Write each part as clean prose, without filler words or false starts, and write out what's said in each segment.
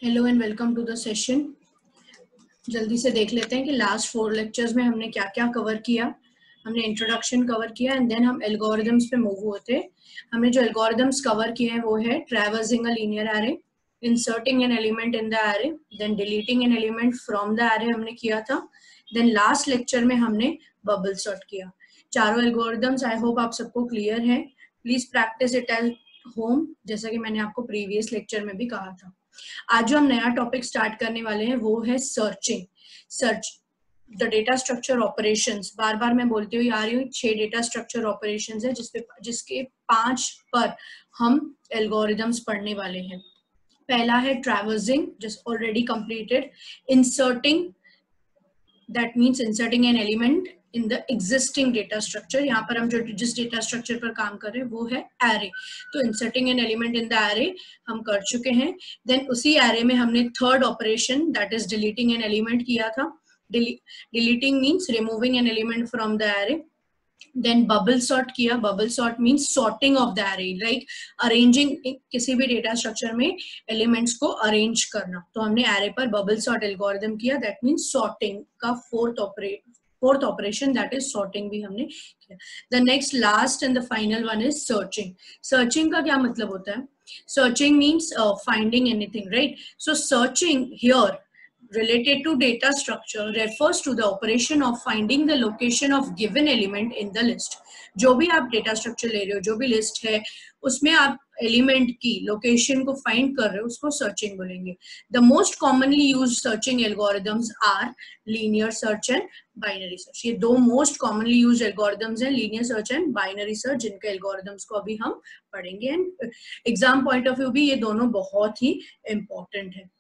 Hello and welcome to the session. जल्दी से देख लेते हैं कि लास्ट 4 लेक्चर्स में हमने क्या क्या कवर किया। हमने इंट्रोडक्शन कवर किया एंड देन हम एल्गोरिदम्स पे मूव हुए थे। हमने जो एल्गोरिदम्स कवर किए हैं वो है traversing a linear array, inserting an element in the array, then deleting an element from the array हमने किया था। देन लास्ट लेक्चर में हमने बबल सॉर्ट किया। चारों एल्गोरिदम्स आई होप आप सबको क्लियर है। Please practice it at home, जैसा कि मैंने आपको प्रीवियस लेक्चर में भी कहा था। आज जो हम नया टॉपिक स्टार्ट करने वाले हैं वो है searching. Search the data structure operations. बार बार मैं बोलती हुई आ रही हूँ 6 डेटा स्ट्रक्चर ऑपरेशंस है जिसके 5 पर हम एल्गोरिदम्स पढ़ने वाले हैं। पहला है traversing, just already completed. Inserting, that means inserting an element in the existing data structure. यहाँ पर हम जो जिस डेटा स्ट्रक्चर पर काम कर रहे हैं वो है एरे, तो inserting an element in the array हम कर चुके हैं। देन उसी एरे में हमने third operation that is deleting an element किया था। Deleting means removing an element from the array. Then bubble sort किया। Bubble sort means sorting of the array, like arranging, किसी भी डेटा स्ट्रक्चर में elements को arrange करना। तो हमने एरे पर बबल सॉर्ट एल्गोरिथम किया, दैट मीन्स सॉर्टिंग का fourth operation that is sorting भी हमने किया। The next last and the final one is searching. Searching का क्या मतलब होता है? Searching means finding anything, right? So searching here related to data structure refers to the operation of finding the location of given element in the list. जो भी आप data structure ले रहे हो, जो भी लिस्ट है उसमें आप एलिमेंट की लोकेशन को फाइंड कर रहे हो, उसको सर्चिंग बोलेंगे। The most commonly used searching algorithms are linear search and binary search. ये दो मोस्ट कॉमनली यूज्ड एल्गोरिदम्स हैं, linear search and binary search, जिनके एल्गोरिदम्स को अभी हम पढ़ेंगे। And exam point of view भी ये दोनों बहुत ही इंपॉर्टेंट है।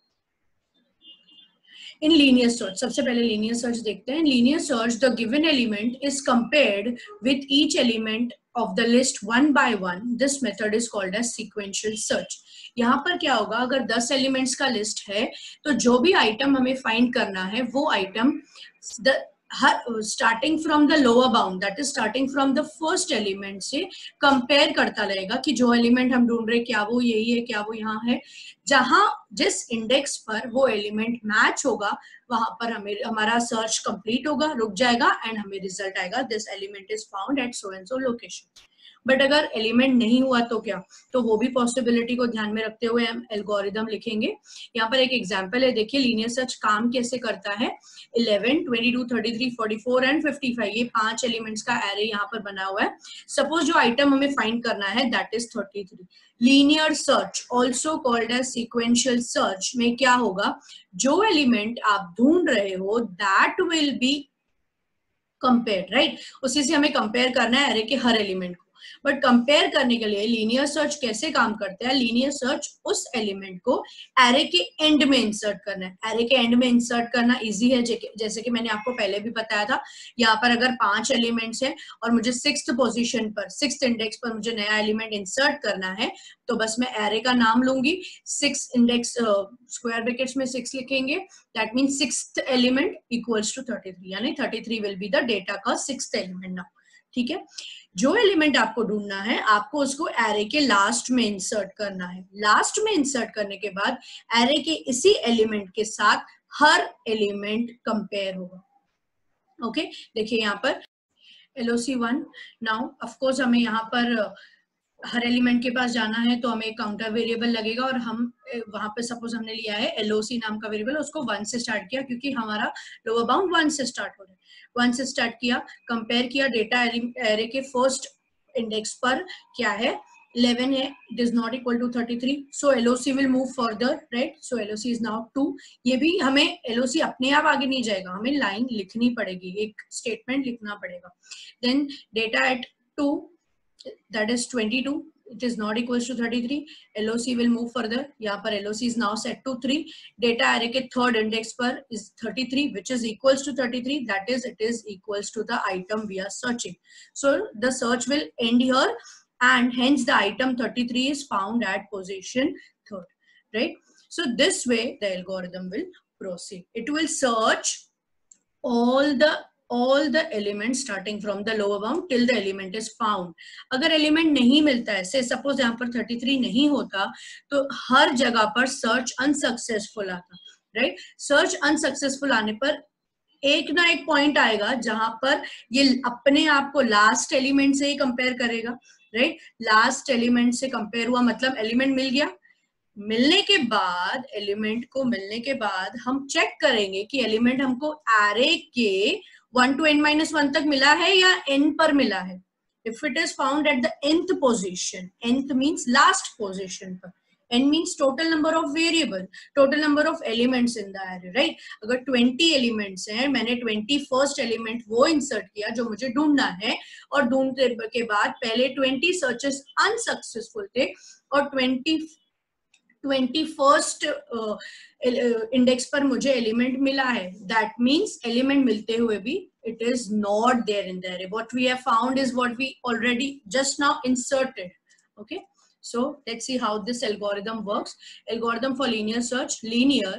In linear search, सबसे पहले linear search देखते हैं। Linear search, the given element is compared with each element of the list one by one. This method is called as sequential search. यहाँ पर क्या होगा, अगर 10 एलिमेंट्स का लिस्ट है तो जो भी आइटम हमें फाइंड करना है वो item starting from the lower bound, that is starting from the first element से कंपेयर करता रहेगा कि जो एलिमेंट हम ढूंढ रहे क्या वो यही है, क्या वो यहाँ है। जहां जिस इंडेक्स पर वो एलिमेंट मैच होगा वहां पर हमारा सर्च कंप्लीट होगा, रुक जाएगा एंड हमें रिजल्ट आएगा, this element is found at so and so location. But अगर एलिमेंट नहीं हुआ तो क्या? तो वो भी पॉसिबिलिटी को ध्यान में रखते हुए हम एल्गोरिदम लिखेंगे। यहाँ पर एक एग्जांपल है, देखिए लीनियर सर्च काम कैसे करता है। 11, 22, 33, 44 एंड 55, ये 5 एलिमेंट्स का एरे यहाँ पर बना हुआ है। सपोज जो आइटम हमें फाइंड करना है that is 33। Linear search also called as sequential search में क्या होगा, जो एलिमेंट आप ढूंढ रहे हो that will be compare, right? उसी से हमें कंपेयर करना है एरे के हर एलिमेंट को। बट कंपेयर करने के लिए लीनियर सर्च कैसे काम करता है? लीनियर सर्च उस एलिमेंट को एरे के एंड में इंसर्ट करना है। एरे के एंड में इंसर्ट करना इजी है, जैसे कि मैंने आपको पहले भी बताया था। यहाँ पर अगर 5 एलिमेंट्स है और मुझे 6th पोजीशन पर, 6th इंडेक्स पर मुझे नया एलिमेंट इंसर्ट करना है, तो बस मैं एरे का नाम लूंगी, 6 इंडेक्स स्क्वायर ब्रैकेट्स में 6 लिखेंगे, that means 6th element equals to 33, यानी 33 विल बी द डेटा का 6th एलिमेंट नाउ। ठीक है, जो एलिमेंट आपको ढूंढना है आपको उसको एरे के लास्ट में इंसर्ट करना है। लास्ट में इंसर्ट करने के बाद एरे के इसी एलिमेंट के साथ हर एलिमेंट कंपेयर होगा। ओके, देखिए यहाँ पर LOC1। नाउ ऑफ कोर्स हमें यहाँ पर हर एलिमेंट के पास जाना है तो हमें एक काउंटर वेरिएबल लगेगा, और हम वहां पे सपोज हमने लिया है LOC नाम का वेरिएबल, उसको 1 से स्टार्ट किया क्योंकि हमारा लोअर बाउंड 1 से स्टार्ट हो रहा है। 1 से स्टार्ट किया, कंपेयर किया, डेटा एरे के फर्स्ट इंडेक्स पर क्या है, 11 है, it is not equal to 33, so LOC will move further, right? So LOC is now 2। ये भी हमें LOC अपने आप आगे नहीं जाएगा, हमें लाइन लिखनी पड़ेगी, एक स्टेटमेंट लिखना पड़ेगा। Then data at 2, that is 22, it is not equals to 33, LOC will move further, यहाँ पर LOC is now set to 3, data array के third index पर is 33 which is equals to 33, that is it is equals to the item we are searching, so the search will end here and hence the item 33 is found at position 3rd, right? So this way the algorithm will proceed. It will search all the all the elements starting from the lower bound till the element is found. अगर element नहीं मिलता है, say suppose यहाँ पर 33 नहीं होता, तो हर जगह पर search unsuccessful आता, right? Search unsuccessful आने पर एक ना एक पॉइंट आएगा जहां पर ये अपने आप को लास्ट एलिमेंट से ही कंपेयर करेगा, राइट? लास्ट एलिमेंट से कंपेयर हुआ मतलब एलिमेंट मिल गया। मिलने के बाद, एलिमेंट को मिलने के बाद हम चेक करेंगे कि एलिमेंट हमको एरे के 1 to n-1 तक मिला है या n पर मिला है। If it is found at the nth position, nth means last position पर, n means total number of variable, total number of elements in the array, right? अगर 20 elements हैं, मैंने 21st element वो insert किया जो मुझे ढूंढना है, और ढूंढने के बाद पहले 20 searches unsuccessful थे और 21st इंडेक्स पर मुझे एलिमेंट मिला है, दैट मीन्स एलिमेंट मिलते हुए भी it is not there in the array. What we have found is what we already just now inserted. Okay, so let's see how this algorithm works. Algorithm for linear search. Linear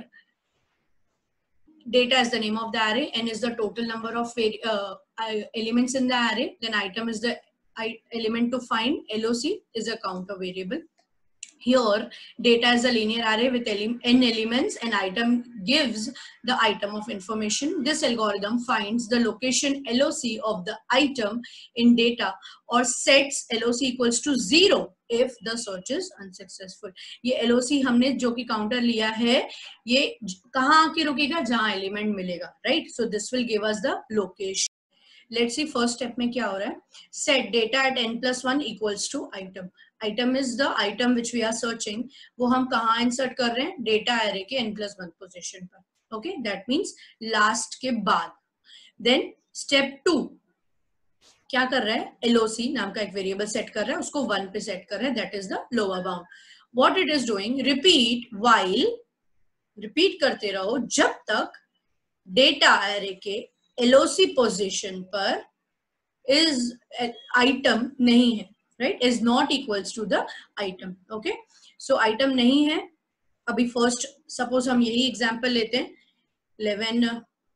data is the name of the array, n is the total number of elements in the array, then item is the element to find, LOC is a counter variable. Here data is a linear array with n elements, and item gives the item of information. This algorithm finds the location LOC of the item in data or sets LOC equals to 0 if the search is unsuccessful. ये LOC हमने जो कि counter लिया है, ये कहाँ आके रुकेगा? जहाँ एलिमेंट मिलेगा, right? So this will give us the location. Let's see first step में क्या हो रहा है. Set data at n+1 equals to item. Item is the item which we are searching. वो हम कहाँ insert कर रहे हैं? Data array के n+1 position पर. Okay, that means last के बाद. Then step 2 क्या कर रहा है? LOC नाम का एक वेरिएबल सेट कर रहा है, उसको 1 पे सेट कर रहा है, that is the lower bound. What it is doing? Repeat while, repeat करते रहो जब तक data array के LOC पोजीशन पर is item नहीं है, right? Is not equals to the item. Okay, so item नहीं है. अभी first suppose हम यही example लेते हैं 11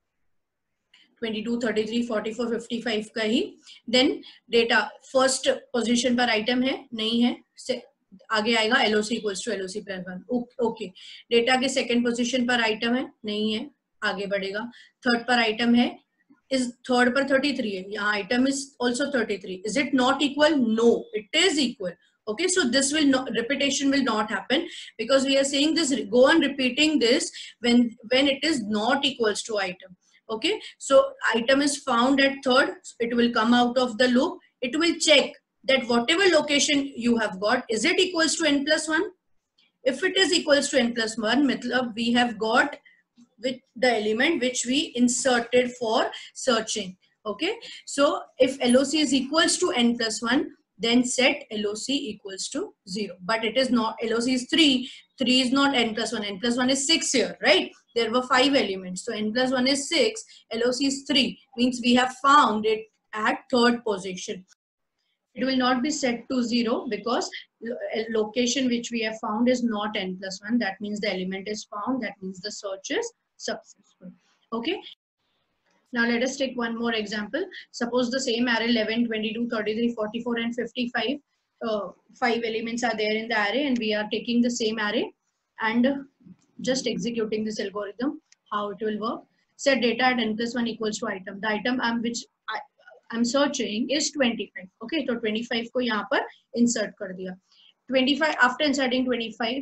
22 33 44 55 का ही. Then data first position पर item है नहीं है, आगे आएगा LOC equals to LOC plus 1. Okay, data के second position पर item है नहीं है, आगे बढ़ेगा. थर्ड पर आइटम है, इस थर्ड पर 33 है, यहाँ item is also 33. Is it not equal? No, it is equal. Okay, so this will not, repetition will not happen, because we are saying this, go on repeating this when it is not equals to item. Okay, so item is found at third, it will come out of the loop, it will check that whatever location you have got, is it equals to n+1? If it is equals to n+1, matlab we have got with the element which we inserted for searching. Okay, so if LOC is equals to n+1, then set LOC equals to 0. But it is not. LOC is 3. 3 is not n+1. n+1 is 6 here, right? There were 5 elements, so n+1 is 6. LOC is 3. Means we have found it at third position. It will not be set to 0 because location which we have found is not n+1. That means the element is found. That means the search is successful. Okay. Now let us take one more example. Suppose the same array 11, 22, 33, 44 and 55. 5 elements are there in the array, and we are taking the same array and just executing this algorithm. How it will work? Set data at n+1 equals to item. The item which I'm searching is 25. Okay, so 25 को यहाँ पर insert कर दिया. 25 after inserting 25,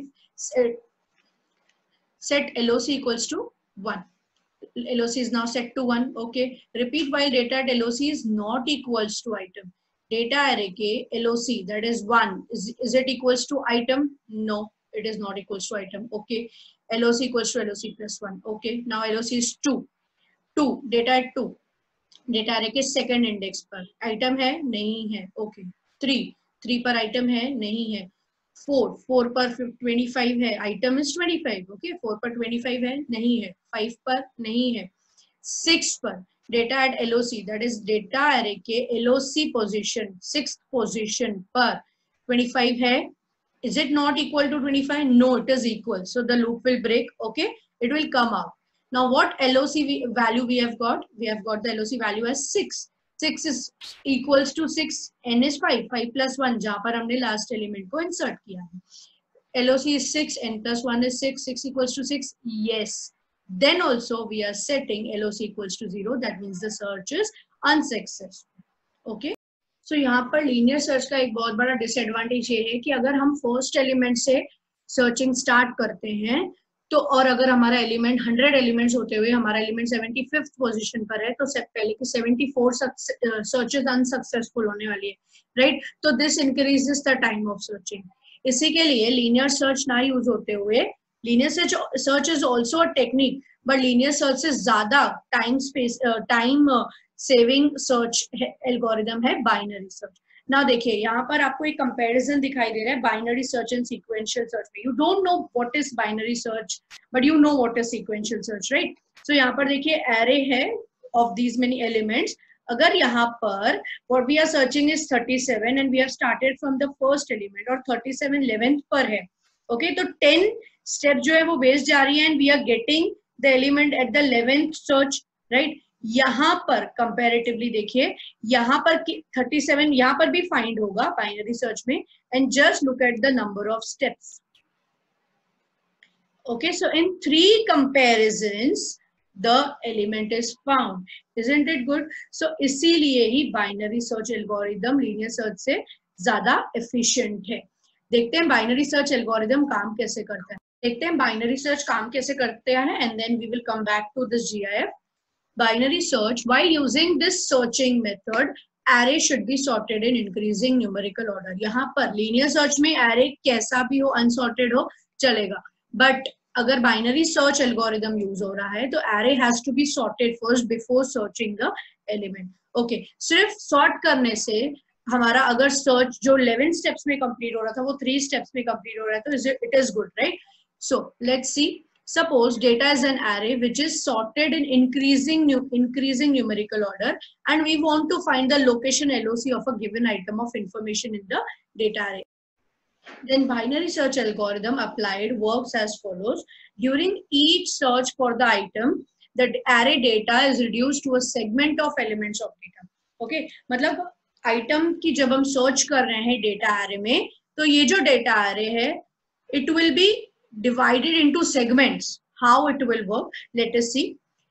set LOC equals to 1. LOC is now set to 1. Okay, repeat while data at LOC is not equals to item. Data array के LOC, that is 1. Is it equals to item? No, it is not equals to item. Okay, LOC equals to LOC plus 1. Okay, now LOC is 2. 2 data at 2. Data array के second index पर item है नहीं है. Okay, 3 पर item है नहीं है. 4 पर 25 है, item is 25. Okay, 4 पर 25 है नहीं है. 5 पर नहीं है. 6 पर data at LOC, that is data array के LOC position, 6th position पर 25 है. Is it not equal to 25? No, it is equal. So the loop will break. Okay, it will come out. Now what value we have got? We have got the LOC value as 6. 6 is equals to 6, n is 5, 5 plus 1 जहाँ पर हमने last element को insert किया है. LOC is 6, n plus 1 is 6, 6 equals to 6, yes. Then also we are setting LOC equals to 0, that means the search is unsuccessful. Okay. So यहाँ पर linear search का एक बहुत बड़ा डिसएडवांटेज ये है कि अगर हम फर्स्ट एलिमेंट से सर्चिंग स्टार्ट करते हैं तो और अगर हमारा एलिमेंट 100 एलिमेंट्स होते हुए हमारा एलिमेंट 75th पोजीशन पर है तो पहले की 74 सर्चेस अनसक्सेसफुल होने वाली है, राइट. तो this increases the time of searching. इसी के लिए लीनियर सर्च ना यूज होते हुए, linear search is also a technique, but linear search से ज्यादा टाइम सेविंग सर्च एल्गोरिदम है बाइनरी सर्च. ना देखिए यहाँ पर आपको एक कंपैरिजन दिखाई दे रहा है binary search and sequential search में. You don't know what is binary search but you know what is sequential search, right. So यहाँ पर देखिए एरे है ऑफ दीज मेनी एलिमेंट्स. अगर यहाँ पर what we are searching is 37 and we have started from the first element और 37 11th पर है, ओके. तो 10 स्टेप जो है वो वेस्ट जा रही है and we are getting the element at the 11th search, right. यहाँ पर कंपैरेटिवली देखिए यहाँ पर 37 यहाँ पर भी फाइंड होगा बाइनरी सर्च में and just look at the number of steps. Okay, so in 3 comparisons the element is found. Isn't it good? So इसीलिए ही binary search algorithm linear search से ज्यादा एफिशिएंट है. देखते हैं बाइनरी सर्च एल्गोरिदम काम कैसे करता है. देखते हैं बाइनरी सर्च काम कैसे करते हैं and then we will come back to this GIF. Binary search, while using this searching method, array should be sorted in increasing numerical order. यहाँ पर linear search में array कैसा भी हो, unsorted हो, चलेगा. But अगर binary search algorithm use हो रहा है तो array has to be sorted first before searching the element. Okay, सिर्फ sort करने से हमारा अगर search जो 11 steps में complete हो रहा था वो 3 steps में complete हो रहा है तो it is good, right? So let's see. Suppose data is an array which is sorted in increasing numerical order and we want to find the location LOC of a given item of information in the data array. Then binary search algorithm applied works as follows. During each search for the item, the array data is reduced to a segment of elements of data. Okay, मतलब item की जब हम search कर रहे हैं data array में तो ये जो data array है it will be divided into segments. How it will work? Let us see.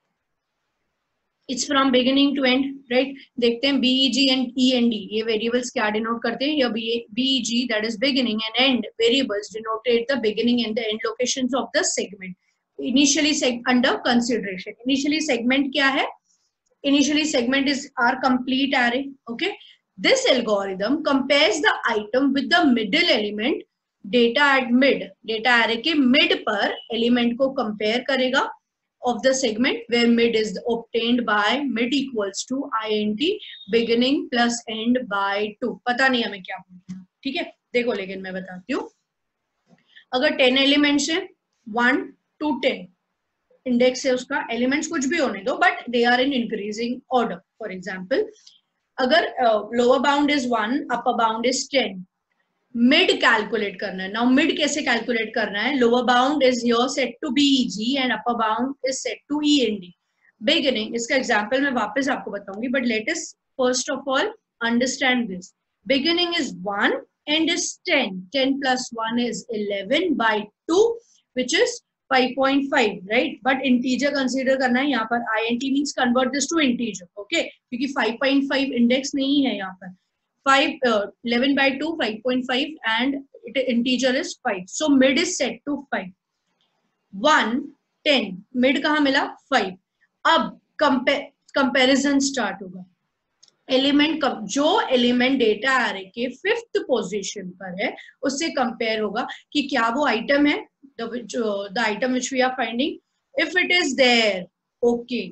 It's from beginning to end, right? देखते हैं BEG and END ये variables क्या denote करते हैं. या BEG that is beginning and end variables denotate the beginning and the end locations of the segment. Initially under consideration. Initially segment क्या है? Initially segment is our complete array. Okay. This algorithm compares the item with the middle element. Data at mid, data array के mid पर element को compare करेगा of the segment where mid is obtained by mid equals to INT beginning plus end by 2. पता नहीं हमें क्या बोलना है, ठीक है. देखो लेकिन मैं बताती हूँ. अगर 10 एलिमेंट्स है 1 to 10 इंडेक्स है उसका, एलिमेंट्स कुछ भी होने दो but they are in increasing order. For example अगर lower bound is 1, upper bound is 10, mid calculate करना है. नाउ मिड कैसे कैलकुलेट करना है? Lower bound is here set to BEG and upper bound is set to END. Beginning, इसका example मैं वापस आपको बताऊंगी but let us first of all understand this. Beginning is 1, and is 10. 10 plus 1 is 11 by 2 which is 5.5, right. But integer consider करना है यहाँ पर. INT means convert this to integer, okay, क्योंकि 5.5 इंडेक्स नहीं है यहाँ पर. 11 by 2 5.5 and integer is 5, so mid is set to 5. 1 10 mid कहाँ मिला? 5. अब कंपैरिजन स्टार्ट होगा. एलिमेंट जो एलिमेंट डेटा एरे के 5th पोजीशन पर है उससे कंपेयर होगा कि क्या वो आइटम है, the item which we are finding. If it is there, okay.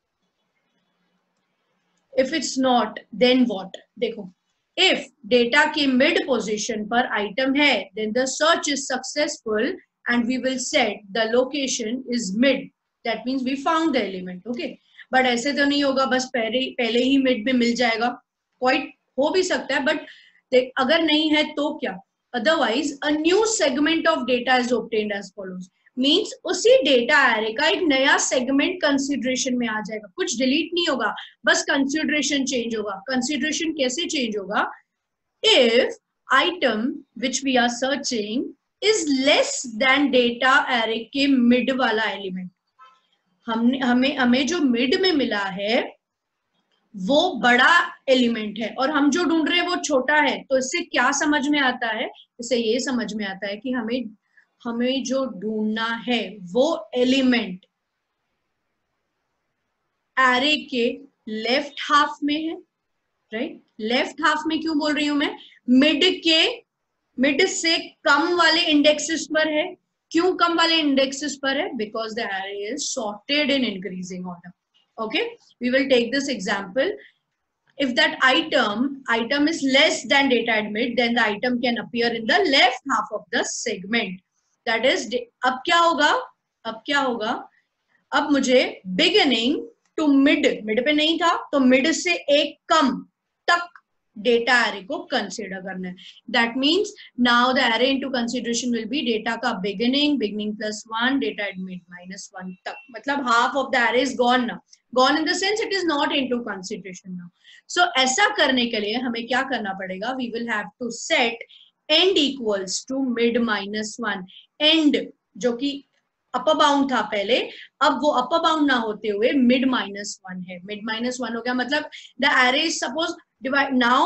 If it's not, then what? देखो, if data की mid position पर item है then the search is successful and we will set the location is mid. That means we found the element. Okay, but ऐसे तो नहीं होगा बस पहले ही mid में मिल जाएगा. Quite हो भी सकता है but अगर नहीं है तो क्या? Otherwise a new segment of data is obtained as follows. मींस उसी डेटा एरे का एक नया सेगमेंट कंसीडरेशन में आ जाएगा, कुछ डिलीट नहीं होगा, बस कंसीडरेशन चेंज होगा। कंसीडरेशन कैसे चेंज होगा? If item which we are searching is less than data array के मिड वाला एलिमेंट, हमें जो मिड में मिला है वो बड़ा एलिमेंट है और हम जो ढूंढ रहे हैं वो छोटा है। तो इससे क्या समझ में आता है? इससे ये समझ में आता है कि हमें जो ढूंढना है वो एलिमेंट एरे के लेफ्ट हाफ में है, राइट? लेफ्ट हाफ में क्यों बोल रही हूं मैं? मिड से कम वाले इंडेक्सेस पर है। क्यों कम वाले इंडेक्सेस पर है? Because the array is sorted in increasing order. Okay, we will take this example. If that item is less than data at mid, then the item can appear in the left half of the segment. That is, अब क्या होगा? अब मुझे beginning to mid पे नहीं था तो mid से एक कम तक डेटा एरे को कंसिडर करना है। That means now the array into consideration will be data का beginning plus 1, data at mid -1 तक, मतलब half of the array is gone now, gone in the sense it is not into consideration now. So ऐसा करने के लिए हमें क्या करना पड़ेगा? We will have to set end equals to mid -1, end जो कि अपर बाउंड था पहले, अब वो अपर बाउंड ना होते हुए मिड -1 है। मिड -1 हो गया, मतलब the array is suppose divide now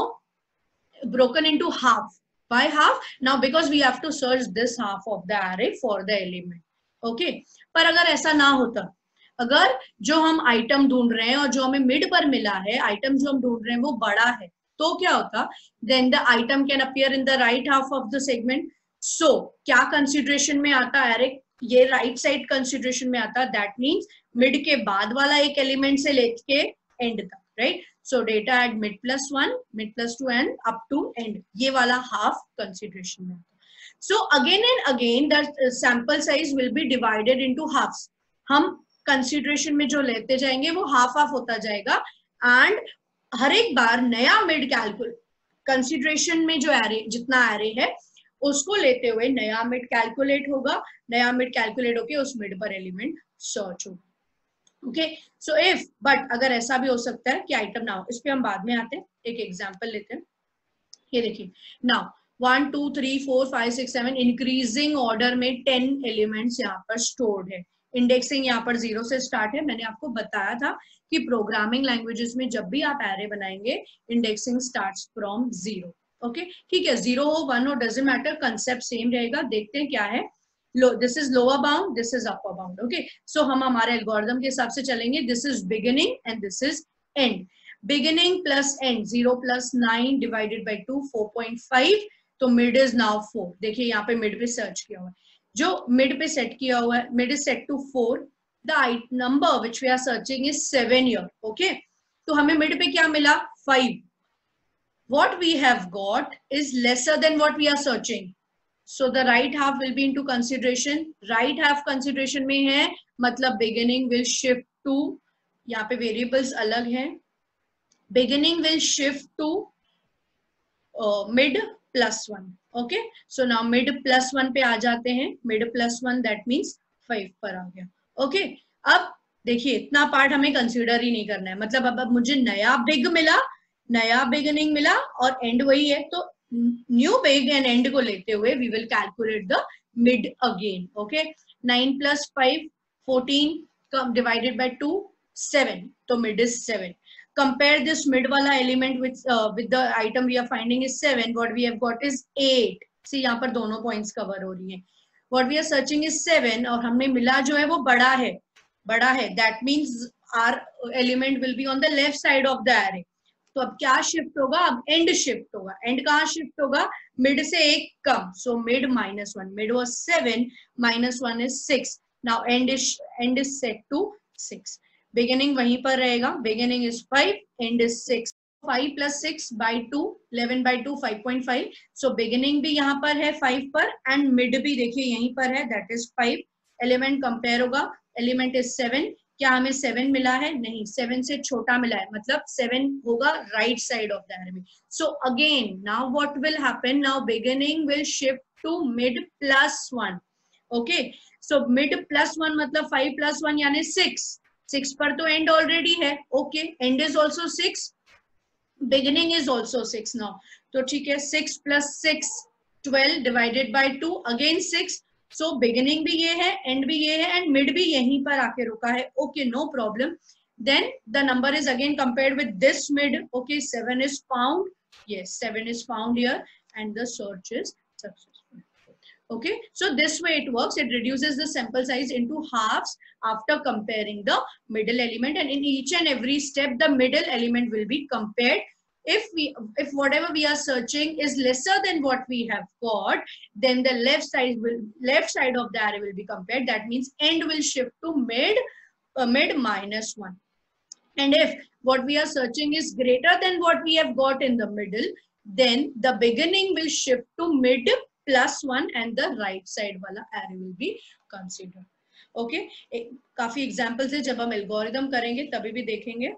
broken into half. By half? Now because we have to search this half of the array for the element. Okay, पर अगर ऐसा ना होता, अगर जो हम आइटम ढूंढ रहे हैं और जो हमें मिड पर मिला है, आइटम जो हम ढूंढ रहे हैं वो बड़ा है, तो क्या होता? then the item can appear in the right half of the segment. So क्या कंसिडरेशन में आता एरे? ये राइट साइड कंसिडरेशन में आता। दैट मीन्स मिड के बाद वाला एक एलिमेंट से लेके एंड तक, right? So data at mid +1, mid +2 and up to end, ये वाला half consideration में। So again and again the sample size will be divided into halves. हम consideration में जो लेते जाएंगे वो half होता जाएगा, and हर एक बार नया mid calculate consideration में जो array जितना array है उसको लेते हुए नया mid calculate होगा, नया mid calculate होके उस mid पर element search होगा। ओके, सो इफ बट अगर ऐसा भी हो सकता है कि आइटम ना हो, इस पे हम बाद में आते हैं। एक एग्जांपल लेते हैं, ये देखिए नाउ 1 2 3 4 5 6 7 इंक्रीजिंग ऑर्डर में 10 एलिमेंट्स यहाँ पर स्टोर्ड है। इंडेक्सिंग यहाँ पर 0 से स्टार्ट है। मैंने आपको बताया था कि प्रोग्रामिंग लैंग्वेजेस में जब भी आप एरे बनाएंगे इंडेक्सिंग स्टार्ट्स फ्रॉम 0। ओके, ठीक है, 0 हो 1 हो डजंट मैटर, कंसेप्ट सेम रहेगा। देखते हैं क्या है। This is lower bound, this is upper bound. Okay, so हम हमारे एल्गोरिथम के हिसाब से चलेंगे। This is beginning and this is end. Beginning plus end 0 plus 9 divided by 2 4.5, तो mid is now 4। देखिए यहाँ पे mid पे सर्च किया हुआ है, जो mid पे सेट किया हुआ है, mid is set to 4, the number which we are searching is 7 here. Okay, तो हमें mid पे क्या मिला? 5. What we have got is lesser than what we are searching. So the right half will be into consideration. Right half consideration में है, मतलब beginning will shift to, यहाँ पे variables अलग हैं, beginning will shift to mid +1. Okay, so now mid +1 पे आ जाते हैं। mid +1 that means 5 पर आ गया। Okay, अब देखिए इतना पार्ट हमें कंसिडर ही नहीं करना है, मतलब अब मुझे नया बिग मिला, नया बिगिनिंग मिला और एंड वही है, तो न्यू बिग एंड एंड को लेते हुए we will calculate the mid again. Okay, 9 + 5 14 divided by 2 7, तो mid is 7। Compare this mid वाला element with the item we are finding is 7, what we have got is 8। See यहाँ पर दोनों points cover हो रही हैं। What we are searching is 7 और हमने मिला जो है वो बड़ा है, that means are element will be on the left side of the array. तो अब क्या शिफ्ट होगा? अब एंड शिफ्ट होगा। एंड कहाँ शिफ्ट होगा? मिड से एक कम, so mid -1, mid was 7 -1 is 6, now end is set to 6। Beginning वहीं पर रहेगा, beginning is 5, end is 6। 5 + 6 by 2 11 by 2 5.5, so beginning भी यहाँ पर है 5 पर एंड मिड भी देखिए यहीं पर है, दैट इज 5। एलिमेंट कंपेयर होगा, एलिमेंट इज 7। क्या हमें 7 मिला है? नहीं, 7 से छोटा मिला है, मतलब 7 होगा right side of the array. So again now what will happen? Now beginning will shift to mid +1, okay, so mid +1 मतलब 5 + 1 यानी 6 पर तो एंड ऑलरेडी है. Okay, end is also 6, beginning is also 6 now. तो ठीक है, 6 + 6 12 divided by 2 again 6. So beginning भी ये है, एंड भी ये है, एंड मिड भी यहीं पर आके रुका है. Okay, no problem. Then the number is again compared with this mid. Okay, 7 is found. Yes, 7 is found here, and the search is successful. Okay, so this way it works. It reduces the sample size into halves after comparing the middle element, and in each and every step the middle element will be compared. If whatever we are searching is lesser than what we have got, then the left side of the array will be compared. That means end will shift to mid -1. And if what we are searching is greater than what we have got in the middle, then the beginning will shift to mid +1 and the right side wala array will be considered. Okay, काफी examples है, जब हम algorithm करेंगे तभी भी देखेंगे.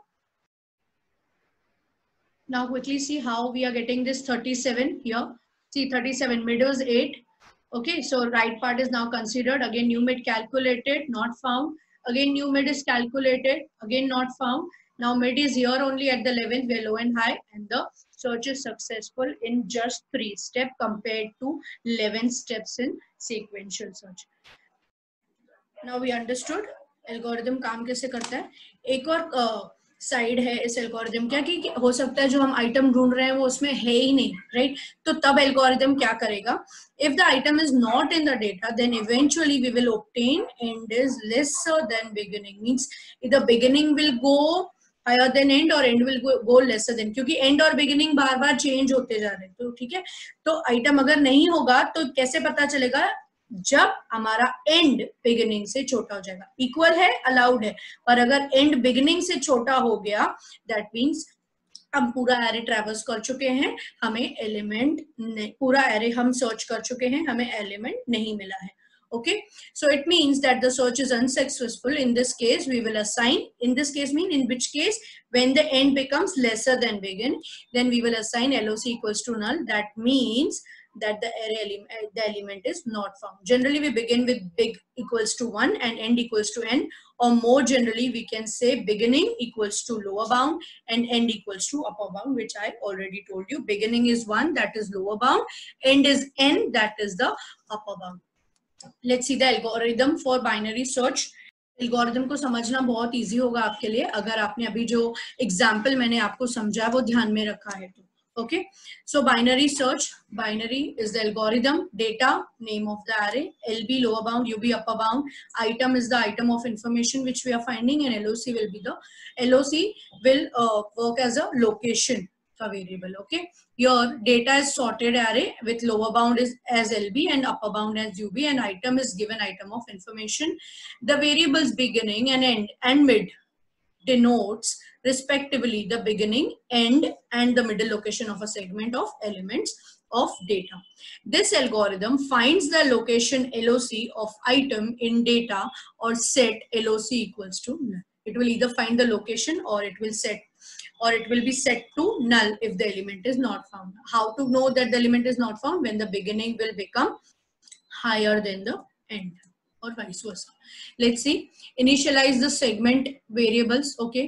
Now quickly see how we are getting this 37 here. See, 37 mid is 8. Okay, so right part is now considered. Again new mid calculated, not found. Again new mid is calculated, again not found. Now mid is here only at the 11th where low and high, and the search is successful in just 3 steps compared to 11 steps in sequential search. Now we understood algorithm काम कैसे करता है. एक और side है इस algorithm क्या कि हो सकता है जो हम आइटम ढूंढ रहे हैं वो उसमें है ही नहीं, राइट. तो तब एल्गोरिथम क्या करेगा, if the item is not in the data, then eventually we will obtain end is lesser than beginning. Means either beginning will go higher than end or end will go lesser than, क्योंकि end और beginning बार बार change होते जा रहे हैं. तो ठीक है, तो आइटम अगर नहीं होगा तो कैसे पता चलेगा, जब हमारा एंड बिगिनिंग से छोटा हो जाएगा. इक्वल है, अलाउड है, पर अगर एंड बिगिनिंग से छोटा हो गया, दैट मीन्स हम पूरा एरे ट्रैवर्स कर चुके हैं, हमें एलिमेंट, पूरा एरे हम सर्च कर चुके हैं, हमें एलिमेंट नहीं मिला है. Okay, so it means that the search is unsuccessful. In this case we will assign, in this case mean in which case when the end becomes lesser than begin, then we will assign LOC equals to null. That means that the element is not found. Generally we begin with big equals to 1 and end equals to n, or more generally we can say beginning equals to lower bound and end equals to upper bound, which I already told you. Beginning is 1, that is lower bound, end is n, that is the upper bound. Let's see the algorithm for binary search. Algorithm को समझना बहुत easy होगा आपके लिए अगर आपने अभी जो एग्जाम्पल मैंने आपको समझा वो ध्यान में रखा है तो. Okay, so binary search, binary is the algorithm, data, name of the array, LB lower bound, UB upper bound, item is the item of information which we are finding, and LOC will be the, LOC will work as a location variable. Okay, your data is sorted array with lower bound is as LB and upper bound as UB, and item is given item of information. The variables beginning and end and mid denotes respectively the beginning, end, and the middle location of a segment of elements of data. This algorithm finds the location LOC of item in data or set LOC equals to null. It will either find the location or it will set, or it will be set to null if the element is not found. How to know that the element is not found? When the beginning will become higher than the end, or vice versa. Let's see. Initialize the segment variables. Okay,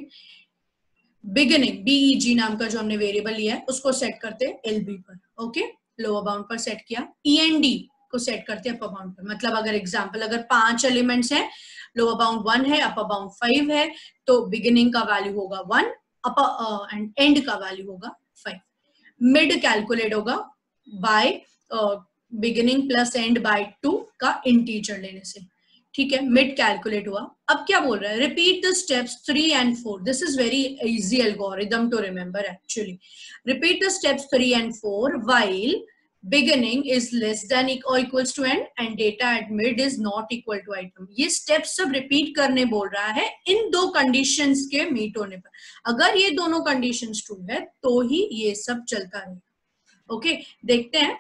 beginning BEG नाम का जो हमने variable लिया है उसको set करते हैं LB पर. ओके, लोअर बाउंड पर सेट किया. END को सेट करते हैं अपर बाउंड पर. मतलब अगर एग्जांपल अगर 5 एलिमेंट्स हैं, लोअर बाउंड 1 है, अपर बाउंड 5 है, तो बिगिनिंग का वैल्यू होगा 1, अपर एंड एंड का वैल्यू होगा 5. मिड कैलकुलेट होगा by beginning plus end by 2 का इंटीजर लेने से. ठीक है, मिड कैलकुलेट हुआ. अब क्या बोल रहा है, repeat the steps 3 and 4. This is very easy algorithm to remember actually. Repeat the steps 3 and 4 while beginning is less than or equals to end and data at mid is not equal to item. ये steps सब repeat करने बोल रहा है इन दो conditions के meet होने पर. अगर ये दोनों कंडीशंस ट्रू है तो ही ये सब चलता रहेगा. ओके, देखते हैं.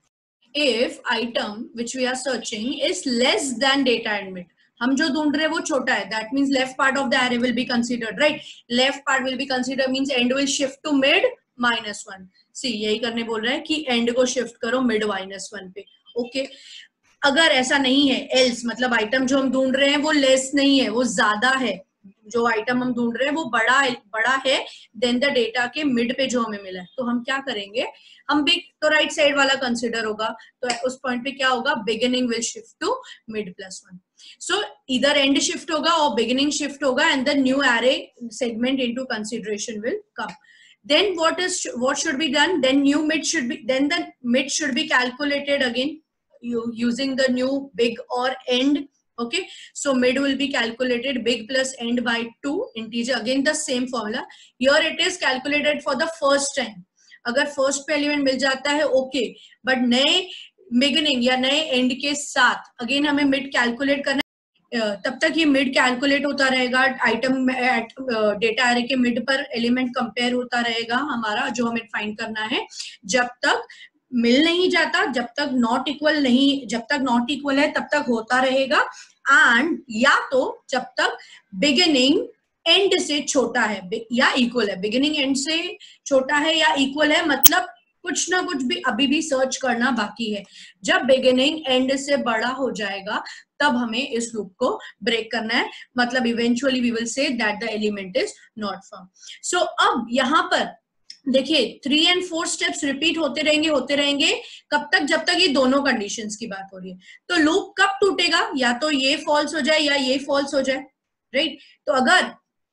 If item which we are searching is less than data and mid, हम जो ढूंढ रहे हैं वो छोटा है, that means left part of the array will be considered, right? Left part will be considered means end will shift to mid -1. See, यही करने बोल रहा है कि end को shift करो mid -1 पे. Okay, अगर ऐसा नहीं है, एल्स मतलब आइटम जो हम ढूंढ रहे हैं वो लेस नहीं है, वो ज्यादा है, जो आइटम हम ढूंढ रहे हैं वो बड़ा है देन द डेटा के मिड पे जो हमें मिला है, तो हम क्या करेंगे, हम बिग, तो राइट साइड वाला कंसिडर होगा, तो उस पॉइंट पे क्या होगा, beginning will shift to mid plus one. So इधर एंड शिफ्ट होगा और बिगिनिंग शिफ्ट होगा and the new array segment into consideration will come. Then what should be done? Then the mid should be calculated again using the new big or end. Okay, so mid will be calculated big plus end by 2 integer, again the same formula. Here it is calculated for the first time. अगर first पे element मिल जाता है okay, but नए beginning या नए and के साथ अगेन हमें मिड कैलकुलेट करना, तब तक ये मिड कैलकुलेट होता रहेगा, आइटम डेटा एरे के मिड पर एलिमेंट कंपेयर होता रहेगा हमारा जो हमें फाइंड करना है, जब तक मिल नहीं जाता, जब तक नॉट इक्वल नहीं, जब तक नॉट इक्वल है तब तक होता रहेगा, एंड या तो जब तक बिगिनिंग एंड से छोटा है या इक्वल है, बिगिनिंग एंड से छोटा है या इक्वल है, मतलब कुछ ना कुछ भी अभी भी सर्च करना बाकी है. जब बिगिनिंग एंड से बड़ा हो जाएगा तब हमें इस लूप को ब्रेक करना है, मतलब eventually we will say that the element is not found. So अब यहाँ पर देखिए 3 and 4 स्टेप्स रिपीट होते रहेंगे कब तक, जब तक ये दोनों कंडीशंस की बात हो रही है. तो लूप कब टूटेगा, या तो ये फॉल्स हो जाए या ये फॉल्स हो जाए, राइट. तो अगर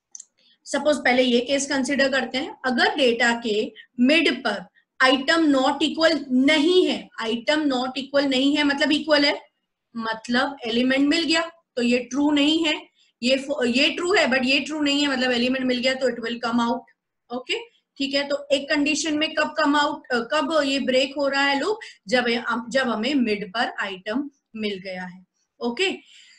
सपोज पहले ये केस कंसिडर करते हैं, अगर डेटा के मिड पर आइटम नॉट इक्वल नहीं है, आइटम नॉट इक्वल नहीं है मतलब इक्वल है, मतलब एलिमेंट मिल गया, तो ये ट्रू नहीं है, ये ट्रू है बट ये ट्रू नहीं है, मतलब एलिमेंट मिल गया तो it will come out. Okay, ठीक है. तो एक कंडीशन में कब कम आउट, कब ये ब्रेक हो रहा है लूप, जब हमें मिड पर आइटम मिल गया है. ओके,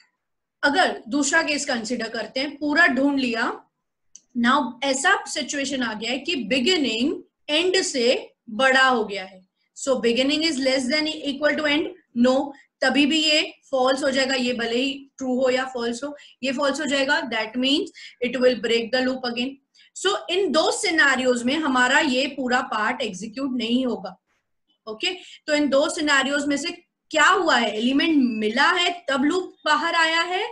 अगर दूसरा केस कंसिडर करते हैं, पूरा ढूंढ लिया, नाउ ऐसा सिचुएशन आ गया है कि बिगिनिंग एंड से बड़ा हो गया है, so beginning is less than equal to end, no, तभी भी ये फॉल्स हो जाएगा, ये भले ही ट्रू हो या फॉल्स हो, ये फॉल्स हो जाएगा, that means it will break the loop again. So इन दो सिनेरियोज में हमारा ये पूरा पार्ट एग्जीक्यूट नहीं होगा. ओके, तो इन दो सिनेरियोज में से क्या हुआ है, एलिमेंट मिला है तब लूप बाहर आया है,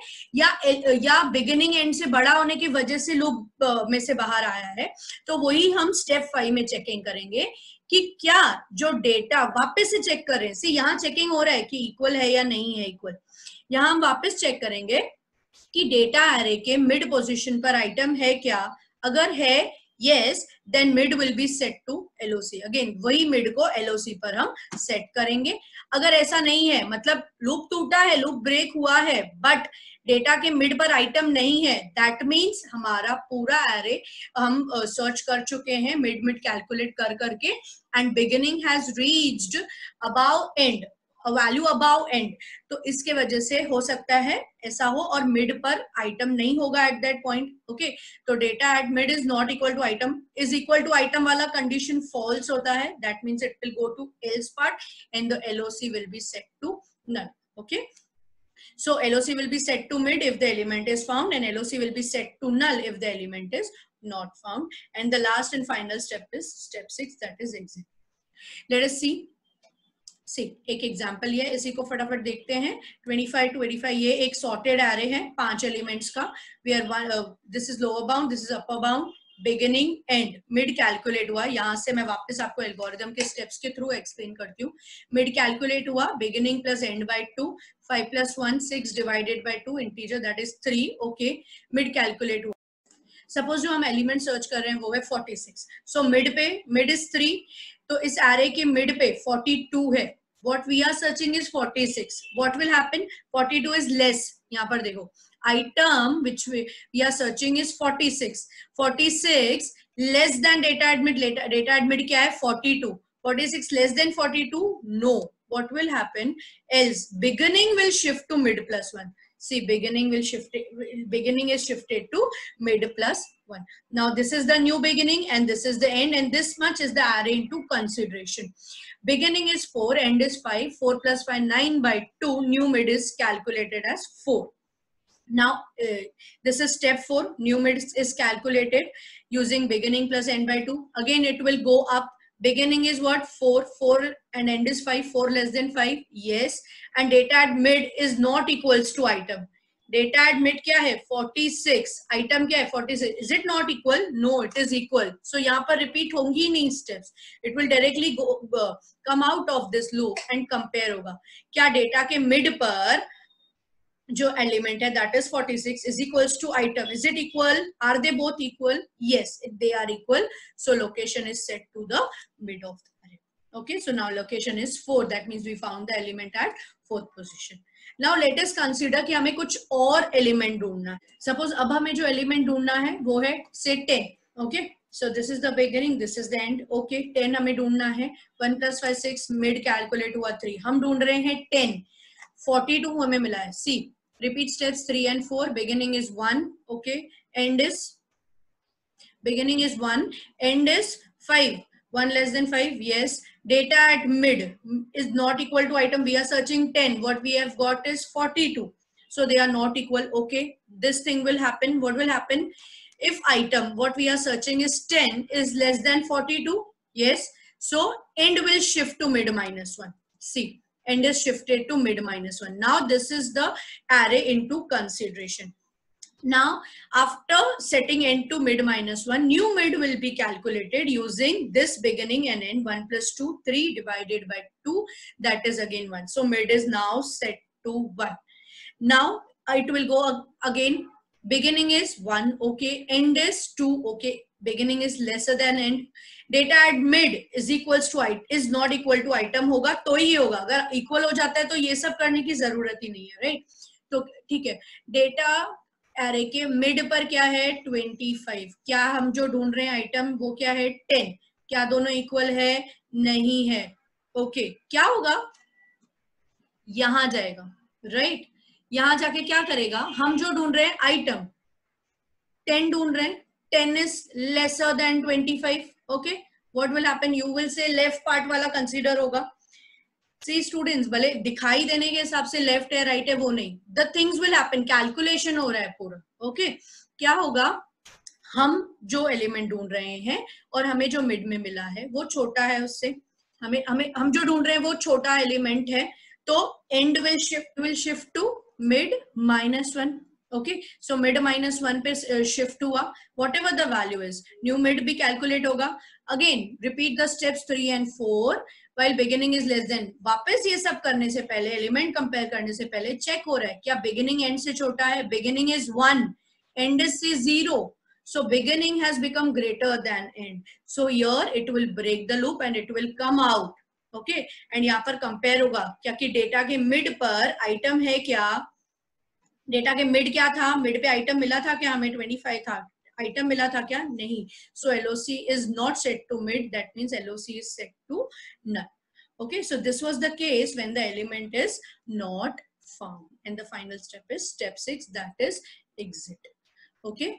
या बिगिनिंग एंड से बड़ा होने की वजह से लूप में से बाहर आया है. तो वही हम स्टेप 5 में चेकिंग करेंगे कि क्या जो डेटा वापस से चेक करें, सी यहाँ चेकिंग हो रहा है कि इक्वल है या नहीं है इक्वल. यहाँ हम वापस चेक करेंगे कि डेटा एरे के मिड पोजीशन पर आइटम है क्या, अगर है yes, then mid will be set to LOC. Again वही मिड को LOC पर हम सेट करेंगे. अगर ऐसा नहीं है, मतलब लूप टूटा है, लूप ब्रेक हुआ है, बट डेटा के मिड पर आइटम नहीं है, दैट मीन्स हमारा पूरा एरे हम सर्च कर चुके हैं मिड कैलकुलेट कर करके, end beginning has reached above end, value above end. तो इसके वजह से हो सकता है ऐसा हो और मिड पर आइटम नहीं होगा एट दैट पॉइंट. ओके, तो data at mid is not equal to item, is equal to item वाला कंडीशन फॉल्स होता है, that means it will go to else part and the LOC will be set to null. Okay, so LOC will be set to mid if the element is found, and LOC will be set to null if the element is not found. And the last and final step is step 6, that is exit. Let us see एक example ये, इसी को फटाफट देखते हैं. 25 to 85 ये एक sorted array है 5 एलिमेंट्स का. This is lower bound, this is upper bound, beginning end mid calculate हुआ. यहाँ से मैं वापस आपको एल्गोरिथम के स्टेप्स के थ्रू एक्सप्लेन करती हूँ. मिड कैलकुलेट हुआ, beginning plus end by 2, 5 plus 1 6 divided by 2 integer that is 3. Okay, mid calculate हुआ. सपोज जो हम एलिमेंट सर्च कर रहे हैं वो है 46. सो मिड पे, मिड इज 3, तो इस एरे के मिड पे 42 है. What we are searching is 46. What will happen? 42 is less. यहाँ पर देखो, item which we are searching is 46. 46 less than data admit. Data admit क्या है? 42. 46 less than 42? No. What will happen? Else beginning will shift to mid plus 1. See, beginning will shift. Beginning is shifted to mid plus 1. Now this is the new beginning and this is the end, and this much is the array into consideration. Beginning is 4, end is 5. 4 plus 5, 9 by 2. New mid is calculated as 4. Now this is step 4. New mid is calculated using beginning plus end by 2. Again it will go up beginning is what? 4 and end is 5. 4 less than 5, yes. And data at mid is not equals to item. Data at mid क्या है 46, item क्या है 46. Is it not equal? No, it is equal. So यहाँ पर repeat होंगी ही नहीं steps. It will directly come out of this loop and compare होगा. क्या डेटा के मिड पर जो एलिमेंट है that is 46 is equals to item. Is it equal? Are they both equal? Yes, they are equal. So location is set to the mid of the array. Okay, so now location is 4. That means we found the element at 4th position. Now let us consider कि हमें कुछ और element ढूंढना है. Suppose अब हमें जो element ढूंढना है वो है से 10. Okay, so this is the beginning, this is the end. Okay, 10 हमें ढूंढना है. 1 + 5 6, मिड कैलकुलेट हुआ 3. हम ढूंढ रहे हैं 10. 42 हमें मिला है. See, repeat steps 3 and 4. Beginning is 1. Okay, end is, beginning is 1, end is 5. 1 less than 5, yes. Data at mid is not equal to item. We are searching 10. What we have got is 42. So they are not equal. Okay, this thing will happen. What will happen? If item, what we are searching is 10, is less than 42, yes. So end will shift to mid -1. See, end is shifted to mid -1. Now this is the array into consideration. Now, after setting end to mid -1, new mid will be calculated using this beginning and end. 1 + 2, 3 divided by 2, that is again 1. So mid is now set to 1. Now it will go again. Beginning is 1, okay. End is 2, okay. Beginning is lesser than end. Data at mid is equals to is not equal to item होगा तो ही होगा. अगर equal हो जाता है तो ये सब करने की जरूरत ही नहीं है, right? तो ठीक है. डेटा एरे के मिड पर क्या है 25. क्या हम जो ढूंढ रहे हैं आइटम वो क्या है 10. क्या दोनों इक्वल है? नहीं है. ओके, क्या होगा? यहां जाएगा, राइट. यहां जाके क्या करेगा? हम जो ढूंढ रहे हैं आइटम 10 ढूंढ रहे हैं. 10 is lesser than 25. Okay, what will happen? You will say left part वाला कंसीडर होगा. सी स्टूडेंट्स, भले दिखाई देने के हिसाब से लेफ्ट है राइट है वो नहीं. The things will happen. Calculation हो रहा है पूरा. ओके, क्या होगा? हम जो एलिमेंट ढूंढ रहे हैं और हमें जो मिड में मिला है वो छोटा है उससे. हम जो ढूंढ रहे हैं वो छोटा एलिमेंट है. तो end will shift to mid -1. Okay, so mid -1 पे शिफ्ट हुआ. Whatever the value is, new mid भी कैलकुलेट होगा. Again repeat the steps 3 and 4. while beginning is less than. वापस ये सब करने से पहले, एलिमेंट कंपेयर करने से पहले चेक हो रहा है क्या बिगिनिंग एंड से छोटा है. Beginning is 1, and is 0. so beginning has become greater than end. so here it will break the loop and it will come out. okay, and यहाँ पर कंपेयर होगा क्या कि डेटा के मिड पर आइटम है क्या. डेटा के मिड क्या था? मिड पे आइटम मिला था क्या? हमें 25 था. आइटम मिला था क्या? नहीं. so LOC is not set to mid. that means LOC is set to none. okay, so this was the case when the element is not found. And the final step is step 6, that is exit. okay,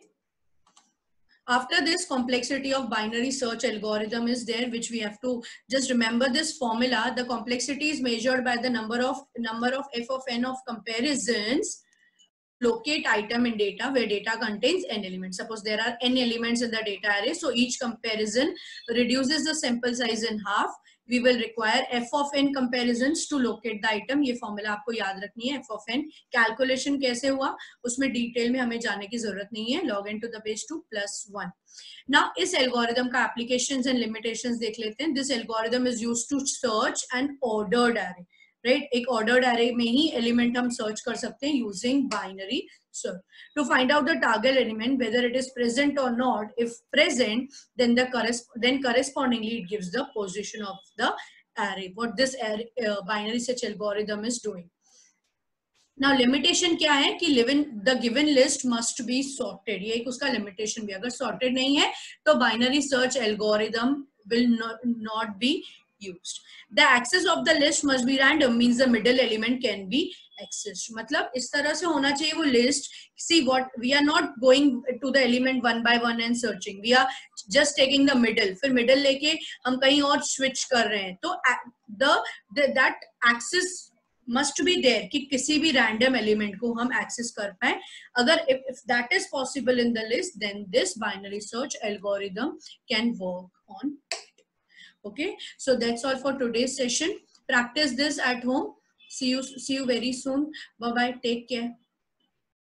after this, complexity of binary search algorithm is there, which we have to just remember this formula. The complexity is measured by the number of f of n of comparisons locate item in data where data contains n elements. Suppose there are n elements in the data array, so each comparison reduces the sample size in half. We will require f of n comparisons to locate the item. ये formula आपको याद रखनी है. f of n calculation कैसे हुआ उसमें detail में हमें जाने की जरूरत नहीं है. log n to the base 2 + 1. Now इस एल्गोरिथम का एप्लीकेशंस एंड लिमिटेशंस देख लेते हैं. This algorithm is used to search an ordered array. Right, एक ऑर्डर्ड एरे में ही एलिमेंट हम सर्च कर सकते हैं using binary search to find out the target element whether it is present or not. If present then correspondingly it gives the position of the array. what this binary search algorithm is doing. now limitation क्या है कि the given list must be sorted. ये एक उसका limitation भी. अगर sorted नहीं है तो binary search algorithm will not be used. The access of the list must be random, means the middle element can be accessed. मतलब इस तरह से होना चाहिए वो list. See what we are not going to the element one by one and searching. We are just taking the middle. फिर middle लेके हम कहीं और switch कर रहे हैं. तो that access must be there कि किसी भी random element को हम access कर पाए. अगर if that is possible in the list, then this binary search algorithm can work on. Okay, so that's all for today's session. Practice this at home. See you very soon. Bye bye, take care.